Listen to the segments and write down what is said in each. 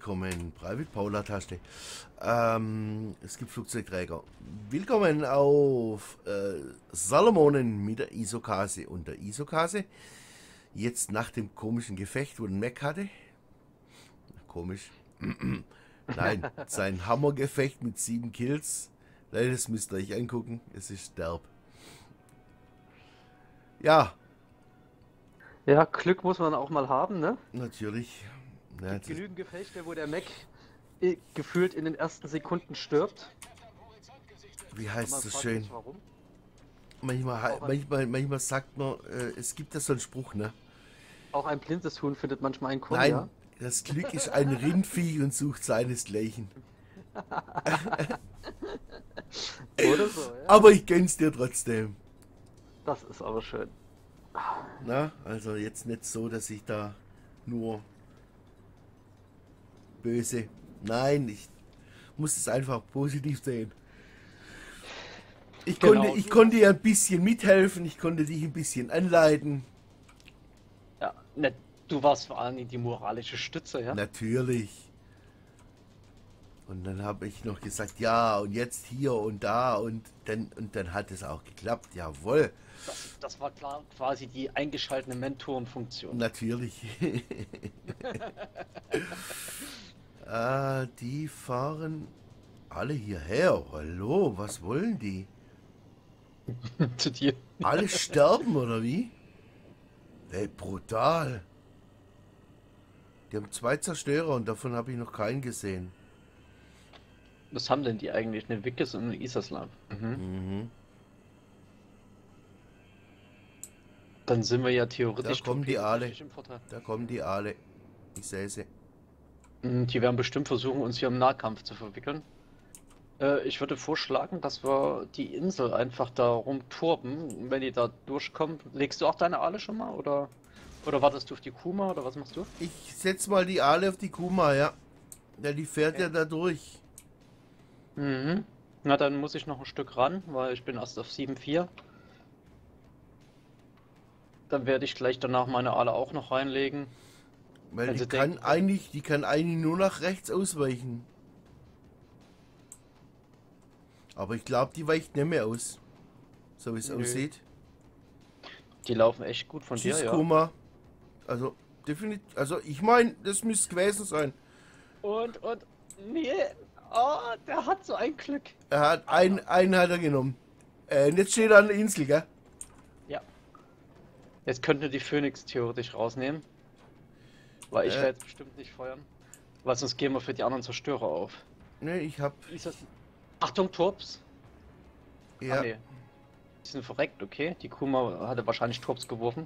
willkommen. Private Paula Taste. Es gibt Flugzeugträger. Willkommen auf Salomonen mit der Isokase und der Isokase. Jetzt nach dem komischen Gefecht, wo ein Mac hatte. Komisch. Nein, sein Hammergefecht mit 7 Kills. Leider, das müsst ihr euch angucken. Es ist derb. Ja. Ja, Glück muss man auch mal haben, ne? Natürlich. Ja, Gibt genügend Gefechte, wo der Mac gefühlt in den ersten Sekunden stirbt. wie Und heißt man es so fragt schön? sich, warum. Manchmal sagt man, es gibt ja so einen Spruch, ne? Auch ein blindes Huhn findet manchmal einen Korn, Nein, ja? das Glück ist ein Rindvieh und sucht seinesgleichen. Oder so, ja? Aber ich gönn's dir trotzdem. Das ist aber schön. Na, also jetzt nicht so, dass ich da nur böse. Nein, ich muss es einfach positiv sehen. Ich Genau. konnte dir ein bisschen mithelfen, ich konnte dich ein bisschen anleiten. Ja, ne, du warst vor allem die moralische Stütze, ja? Natürlich. Und dann habe ich noch gesagt, ja, und jetzt hier und da und dann hat es auch geklappt, jawohl. Das war klar quasi die eingeschaltete Mentorenfunktion. Natürlich. Die fahren alle hierher. Hallo, was wollen die? Zu dir. Alle sterben oder wie? Ey, brutal. Die haben 2 Zerstörer und davon habe ich noch keinen gesehen. Was haben denn die eigentlich? Eine Wickes und eine Isaslam. Mhm. Mhm. Dann sind wir ja Da theoretisch kommen die alle. im Vorteil. Da kommen die alle. Ich sehe sie. Die werden bestimmt versuchen, uns hier im Nahkampf zu verwickeln. Ich würde vorschlagen, dass wir die Insel einfach da rumturben. Wenn die da durchkommen, legst du auch deine Aale schon mal? Oder wartest du auf die Kuma? Oder was machst du? Ich setze mal die Aale auf die Kuma, ja. Ja, die fährt ja da durch. Mhm. Na, dann muss ich noch ein Stück ran, weil ich bin erst auf 7,4. Dann werde ich gleich danach meine Aale auch noch reinlegen. Weil Wenn die sie kann denken, eigentlich nur nach rechts ausweichen. Aber ich glaube, die weicht nicht mehr aus. So wie es Nö. aussieht. die laufen echt gut von Tschüss, dir, ja. Kuma. Also, definitiv. Also, ich meine, das müsste gewesen sein. Und, nee, oh, der hat so ein Glück. Er hat einen hat er genommen. Und jetzt steht er an der Insel, gell? Ja. Jetzt könnten wir die Phoenix theoretisch rausnehmen. Weil ich werde jetzt bestimmt nicht feuern. Weil sonst gehen wir für die anderen Zerstörer auf. Ne, ich hab. Ist das... Achtung, Turps! Ja. Ah, nee. Die sind verreckt, okay. Die Kuma hatte wahrscheinlich Turps geworfen.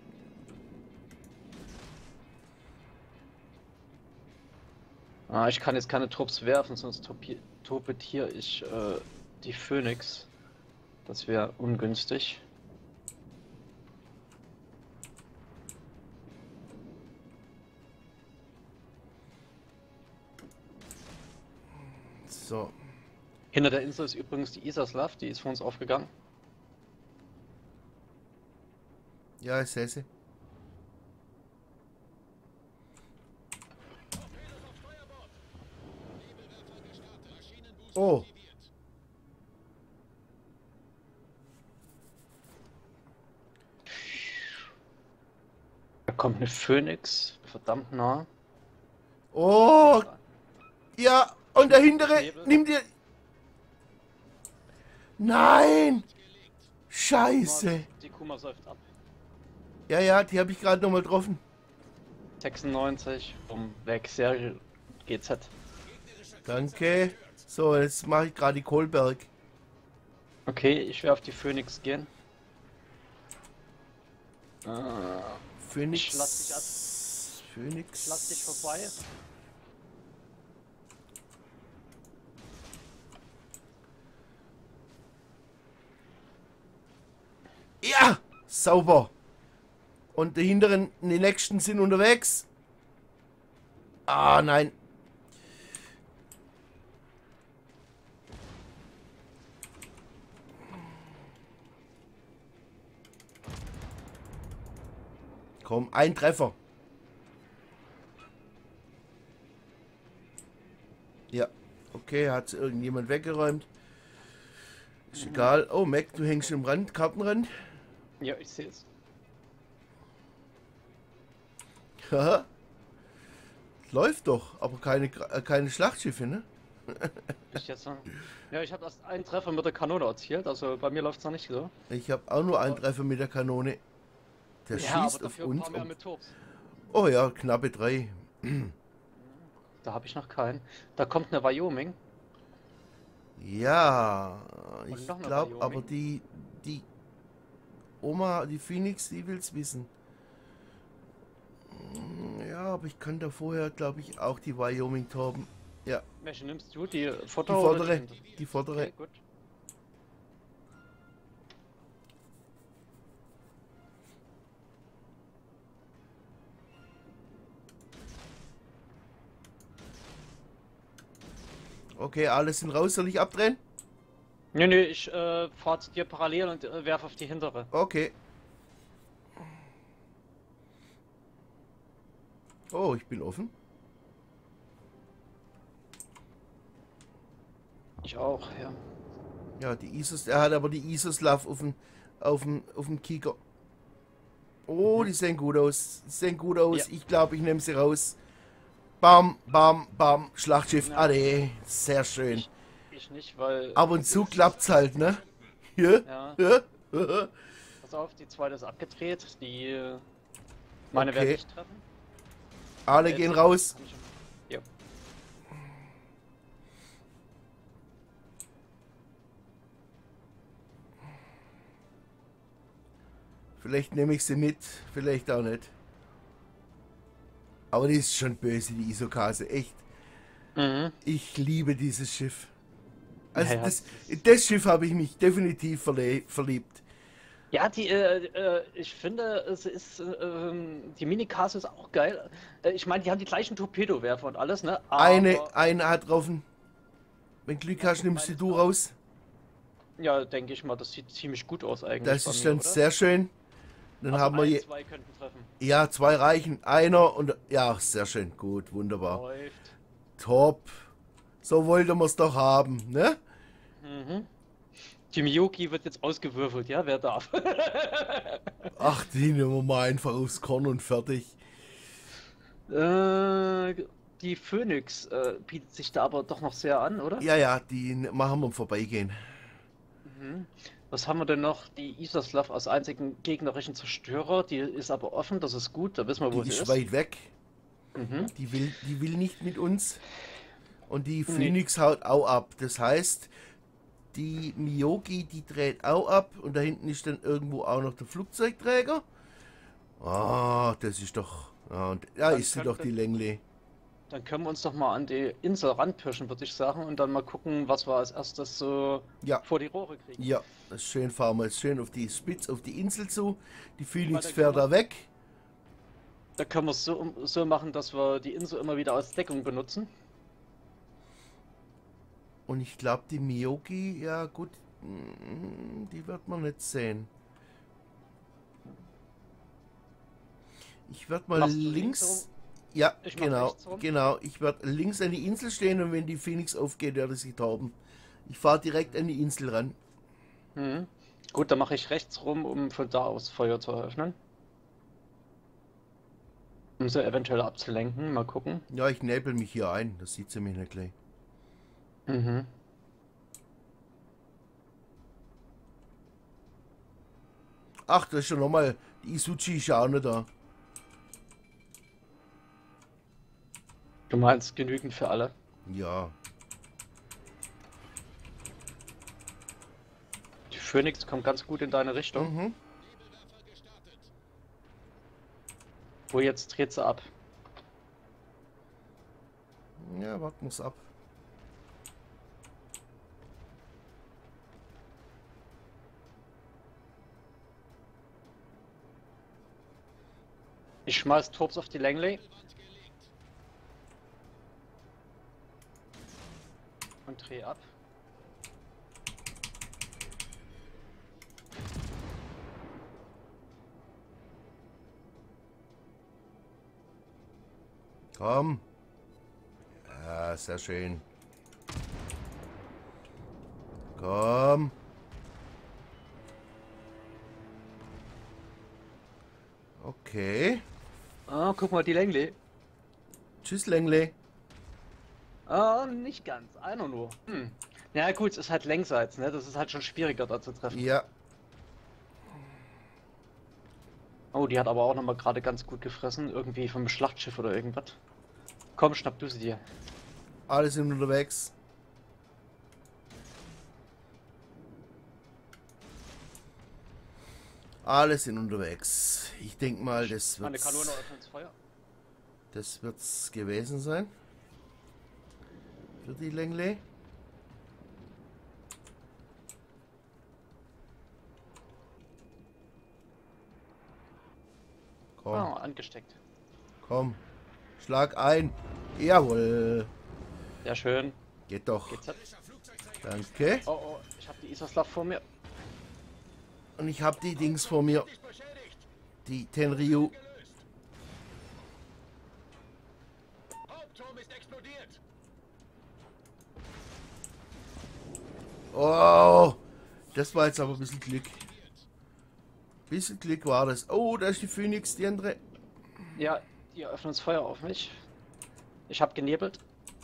Ah, ich kann jetzt keine Turps werfen, sonst torpediere ich die Phoenix. Das wäre ungünstig. So. Hinter der Insel ist übrigens die Isaslav, die ist für uns aufgegangen. Ja, ich sehe sie. Oh. Da kommt eine Phoenix, verdammt nah. Oh. Ja. Und der hintere. Nebel. Nimm dir. Nein. Scheiße. Die Kuma säuft ab. Ja, ja, die habe ich gerade nochmal getroffen. 96, weg, Serie GZ. Danke. So, jetzt mache ich gerade die Kohlberg. Okay, ich werde auf die Phoenix gehen. Phoenix. Ich lass dich ab. Phoenix. Ich lass dich vorbei. Ja! Sauber. Und die hinteren, die nächsten sind unterwegs. Ah, nein. Komm, ein Treffer. Okay, hat irgendjemand weggeräumt. Ist egal. Oh, Mac, du hängst im Rand, Kartenrand. Ja, ich sehe es. Haha. Läuft doch, aber keine Schlachtschiffe, ne? Ich jetzt noch. Ja, ich habe erst einen Treffer mit der Kanone erzielt, also bei mir läuft es noch nicht so. Ich habe auch nur einen Treffer mit der Kanone. Der Ja, aber schießt auf dafür ein uns. paar mehr mit Turps. Oh ja, knappe 3. Da habe ich noch keinen. Da kommt eine Wyoming. Ja, Und ich noch eine glaube, aber Wyoming. die Oma, die Phoenix, die will's wissen. Ja, aber ich kann da vorher, glaube ich, auch die Wyoming torben. Ja, Welche nimmst du? Die die Vorder- oder vordere. hintere? Die vordere. Okay, gut. Okay, alle sind raus. Soll ich abdrehen? Nee, ich fahre zu dir parallel und werfe auf die hintere. Okay. Oh, ich bin offen. Ich auch, ja. Ja, die Isos, er hat aber die Isoslav auf dem Kicker. Oh, die sehen gut aus. Die sehen gut aus. Ja. Ich glaube, ich nehme sie raus. Bam, bam, bam. Schlachtschiff. Ja. Alle. Sehr schön. Ich nicht, weil. Ab und zu klappt's halt, ne? Hier. Ja, Ja. pass auf, die zweite ist abgedreht. Die. Meine Okay. werde ich treffen. Alle gehen raus. Ja. Vielleicht nehme ich sie mit, vielleicht auch nicht. Aber die ist schon böse, die Isokase. Echt. Mhm. Ich liebe dieses Schiff. Also Ja, ja. das Schiff habe ich mich definitiv verliebt. Ja, ich finde, es ist, die Mini-Cars ist auch geil. Ich meine, die haben die gleichen Torpedowerfer und alles, ne? Eine hat drauf. Wenn Glück hast, nimmst meine du Frau. raus. Ja, denke ich mal, das sieht ziemlich gut aus eigentlich. Das bei ist mir, dann oder? sehr schön. Dann Also haben wir zwei könnten treffen. ja 2 reichen. Einer und ja, sehr schön. Gut, wunderbar. Läuft. Top. So wollten wir es doch haben, ne? Mhm. Die Miyuki wird jetzt ausgewürfelt, ja? Wer darf? Ach, die nehmen wir mal einfach aufs Korn und fertig. Die Phoenix bietet sich da aber doch noch sehr an, oder? Ja, ja, die machen wir im Vorbeigehen. Mhm. Was haben wir denn noch? Die Isoslav als einzigen gegnerischen Zerstörer, die ist aber offen, das ist gut, da wissen wir, wo Die sie ist ist. weit weg. Mhm. Die will nicht mit uns. Und die Nee. Phoenix haut auch ab. Das heißt, die Miyogi, die dreht auch ab. Und da hinten ist dann irgendwo auch noch der Flugzeugträger. Ah, das ist doch... Ja, und, ja Dann ist sie könnte- doch die Längli. Dann können wir uns doch mal an die Insel ranpirschen, würde ich sagen, und dann mal gucken, was wir als erstes so Ja. vor die Rohre kriegen. Ja, das ist schön. Fahren wir jetzt schön auf die Spitze, auf die Insel zu. Die Phoenix dann fährt kann da weg. Da können wir es so machen, dass wir die Insel immer wieder als Deckung benutzen. Und ich glaube, die Miyogi, ja gut, die wird man nicht sehen. Ich werde mal Machst du links. links Ja, Ich mach genau, rechts rum. genau. Ich werde links an die Insel stehen und wenn die Phoenix aufgeht, werde ich sie torben. Ich fahre direkt an die Insel ran. Mhm. Gut, dann mache ich rechts rum, um von da aus Feuer zu eröffnen. Um sie eventuell abzulenken. Mal gucken. Ja, ich nebel mich hier ein. Das sieht sie mich nicht gleich. Mhm. Ach, da ist schon nochmal. Die Isuchi ist ja auch nicht da. Du meinst genügend für alle? Ja. Die Phoenix kommt ganz gut in deine Richtung. Mhm. Wo jetzt dreht sie ab. Ja, warten wir's ab. Ich schmeiß Torps auf die Langley. Und dreh ab. Komm. Ja, sehr schön. Komm. Okay. Ah, guck mal, die Langley. Tschüss, Längle. Ah, nicht ganz. Einer nur. Ja gut, es ist halt längsseits, ne? Das ist halt schon schwieriger da zu treffen. Ja. Oh, die hat aber auch nochmal gerade ganz gut gefressen. Irgendwie vom Schlachtschiff oder irgendwas. Komm, schnapp du sie dir. Alle sind unterwegs. Alle sind unterwegs. Ich denke mal, Meine Kanone öffnet das Feuer. das wird's gewesen sein. Für die Längle. Komm, Ah, angesteckt. komm. Schlag ein. Jawohl. Ja, schön. Geht doch. GZ. Danke. Oh, oh, ich habe die Isaslav vor mir. Und ich habe die Dings vor mir. Die Tenryu. Hauptturm ist explodiert. Oh. Das war jetzt aber ein bisschen Glück. Bisschen Glück war das. Oh, da ist die Phoenix, die andere. Ja, die öffnen das Feuer auf mich. Ich habe genebelt.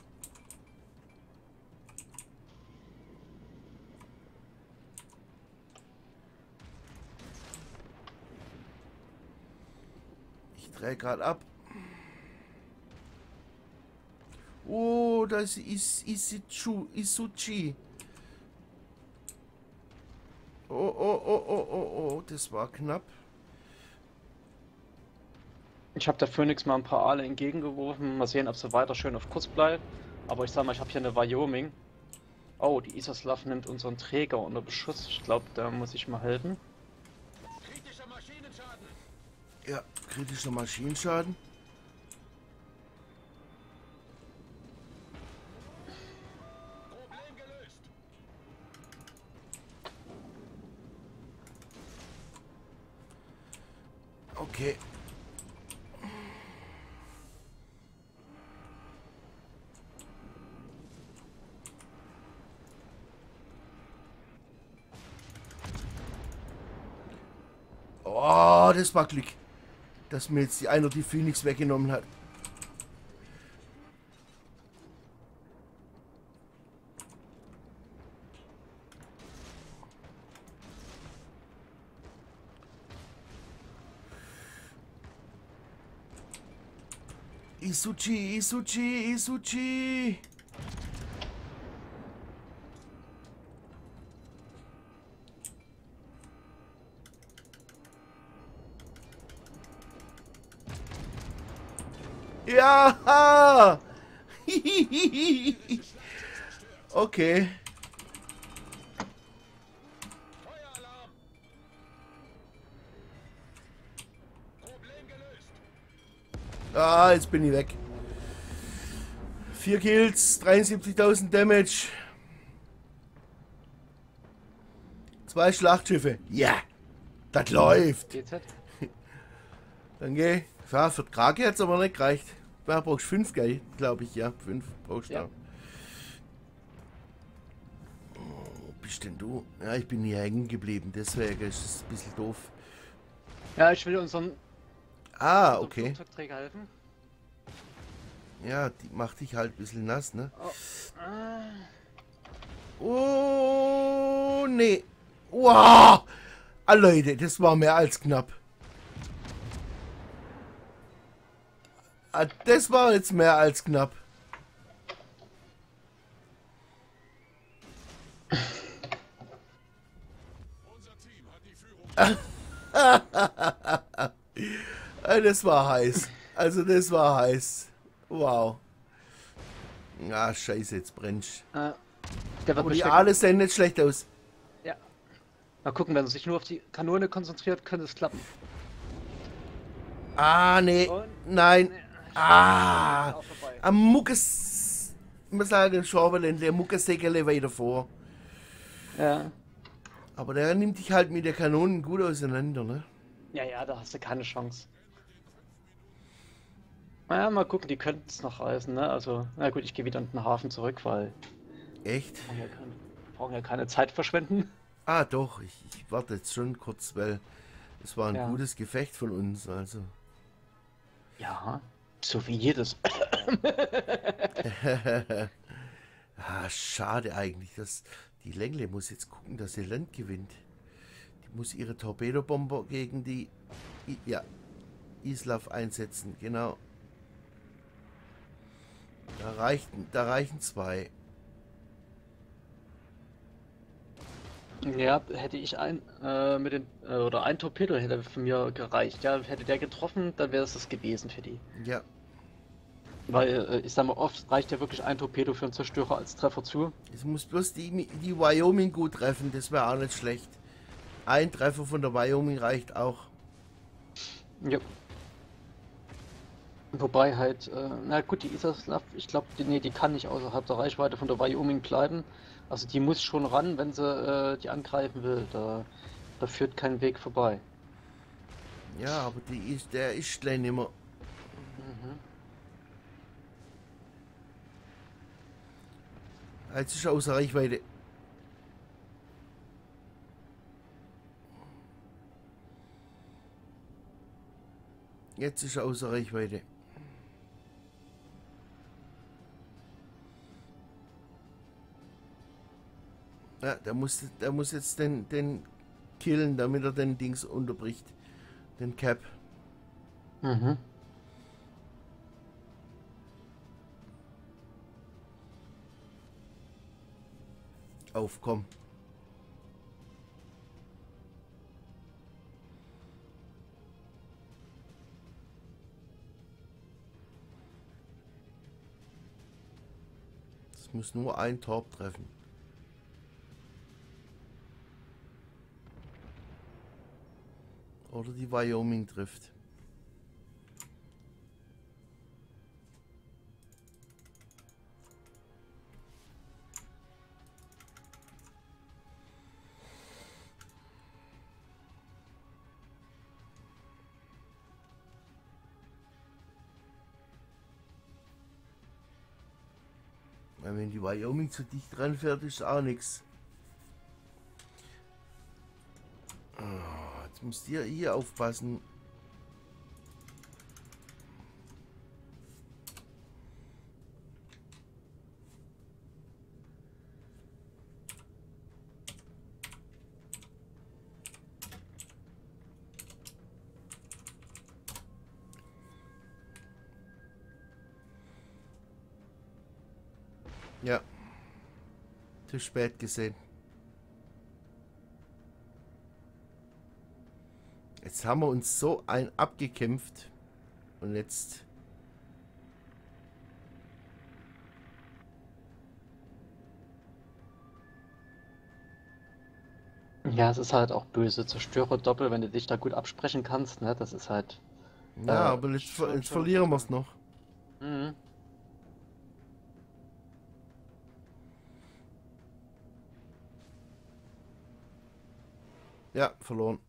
Ich drehe gerade ab. Oh, das ist Isuchi. Oh, oh, oh, oh, oh, oh, das war knapp. Ich habe der Phoenix mal ein paar Aale entgegengeworfen. Mal sehen, ob sie weiter schön auf Kurs bleibt. Aber ich sag mal, ich habe hier eine Wyoming. Oh, die Isaslav nimmt unseren Träger unter Beschuss. Ich glaube, da muss ich mal helfen. Kritischer Maschinenschaden. Ja, kritischer Maschinenschaden. Problem gelöst. Okay. Oh, das war Glück, dass mir jetzt einer die Phoenix weggenommen hat. Isuchi, Isuchi, Isuchi. Ja! Okay. Feueralarm. Problem gelöst. Ah, jetzt bin ich weg. 4 Kills, 73.000 Damage. 2 Schlachtschiffe. Ja, das läuft. GZ. Danke. Ja, für die Krake hat es aber nicht gereicht. Da brauchst du 5, gell? Glaube ich, ja. 5 brauchst du Ja. da. Oh, wo bist denn du? Ja, ich bin hier hängen geblieben, deswegen ist es ein bisschen doof. Ja, ich will unseren Ah, okay. Flugzeugträger helfen. Ja, die macht dich halt ein bisschen nass, ne? Oh. Oh, nee. Wow! Ah, Leute, das war mehr als knapp. Ah, das war jetzt mehr als knapp. Unser Team hat die Führung. Ah, das war heiß. Also, das war heiß. Wow. Ah, scheiße, jetzt brennt's. Der wird Aber mich die weg- Aale sehen nicht schlecht aus. Ja. Mal gucken, wenn er sich nur auf die Kanone konzentriert, könnte es klappen. Ah, nee. Und- Nein. Ah. Auch vorbei. Am Muckes. Ich muss sagen, Schauberländle, der Muckessägerle weiter vor. Ja. Aber der nimmt dich halt mit der Kanone gut auseinander, ne? Ja, ja, da hast du keine Chance. Naja, mal gucken, die könnten es noch reißen, ne? Also, na gut, ich gehe wieder in den Hafen zurück, weil Echt? man hier kann. brauchen ja keine Zeit verschwenden. Ah, doch, ich warte jetzt schon kurz, weil es war ein Ja. gutes Gefecht von uns, also. Ja, so wie jedes. Ah, schade eigentlich, dass die Längle muss jetzt gucken, dass sie Land gewinnt. Die muss ihre Torpedobomber gegen die Islav einsetzen, genau. Da reichen zwei. Ja, hätte ich ein Torpedo hätte von mir gereicht. Ja, hätte der getroffen, dann wäre es das gewesen für die. Ja, Weil, ich sag mal, oft reicht ja wirklich ein Torpedo für einen Zerstörer als Treffer zu. es muss bloß die Wyoming gut treffen, das wäre auch nicht schlecht. Ein Treffer von der Wyoming reicht auch. Ja. Wobei halt, na gut, die Isaslav, ich glaube, die kann nicht außerhalb der Reichweite von der Wyoming bleiben. Also die muss schon ran, wenn sie die angreifen will. Da führt kein Weg vorbei. Ja, aber der ist gleich nimmer. Mhm. Jetzt ist er außer Reichweite. Jetzt ist er außer Reichweite. Ja, der muss jetzt den killen, damit er den Dings unterbricht. Den Cap. Mhm. Aufkommen. Es muss nur ein Torp treffen. Oder die Wyoming trifft. Weil wenn die Wyoming zu dicht ranfährt, ist auch nichts. Jetzt müsst ihr hier aufpassen. Ja. Zu spät gesehen. Jetzt haben wir uns so ein abgekämpft. Und jetzt... Ja, es ist halt auch böse. Zerstörer doppelt, wenn du dich da gut absprechen kannst, ne? Das ist halt. Ja, aber jetzt, jetzt verlieren wir es noch. Mhm. Ja, verloren.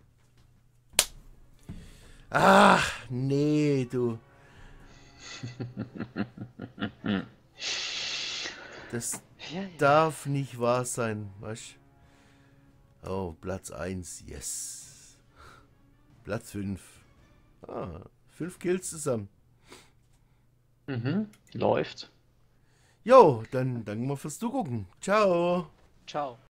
Ach, nee, du. Das Ja, ja. darf nicht wahr sein, weißt du? Oh, Platz 1, yes. Platz 5. Ah, 5 Kills zusammen. Mhm. Läuft. Jo, dann danken wir fürs Zugucken. Ciao. Ciao.